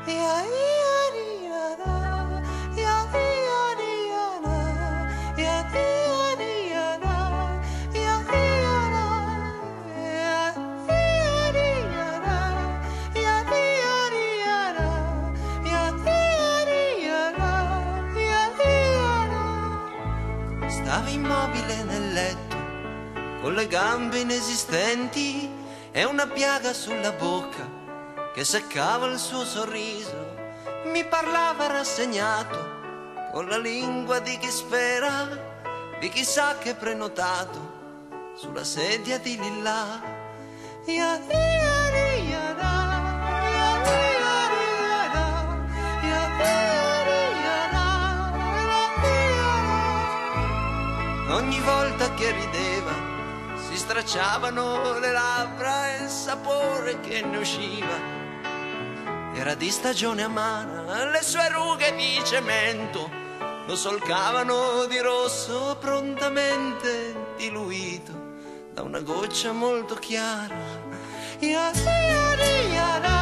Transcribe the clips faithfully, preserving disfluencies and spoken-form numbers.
Stava immobile nel letto, con le gambe inesistenti e una piaga sulla bocca che seccava il suo sorriso. Mi parlava rassegnato, con la lingua di chi spera, di chi sa che è prenotato sulla sedia di lilla. Ya, ya, ya, ya. Ogni volta che rideva si stracciavano le labbra e il sapore che ne usciva era di stagione amara. Le sue rughe di cemento lo solcavano di rosso, prontamente diluito da una goccia molto chiara. Ya, ya, ya, ya.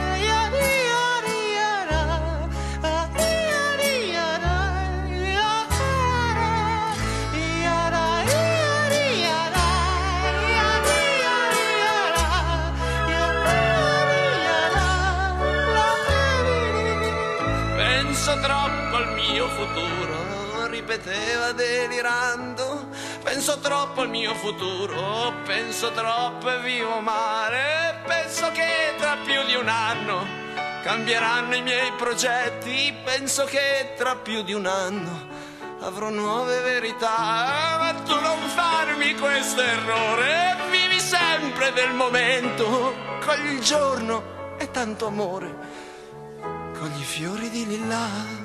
Penso troppo al mio futuro, ripeteva delirando. Penso troppo al mio futuro, penso troppo e vivo male. Penso che tra più di un anno cambieranno i miei progetti. Penso che tra più di un anno avrò nuove verità. Ma tu non farmi questo errore, vivi sempre del momento. Cogli il giorno e tanto amore, con i fiori di lilla.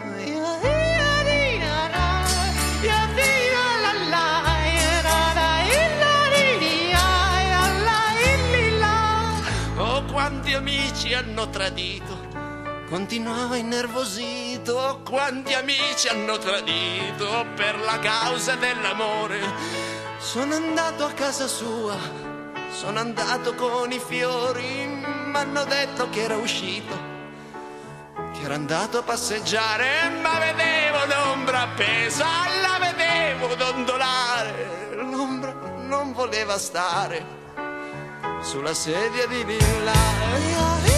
Oh, quanti amici hanno tradito, continuava innervosito. Oh, quanti amici hanno tradito per la causa dell'amore. Sono andato a casa sua, sono andato con i fiori, m'hanno detto che era uscito, che era andato a passeggiare, ma vedevo l'ombra appesa, la vedevo dondolare. L'ombra non voleva stare sulla sedia di lilla.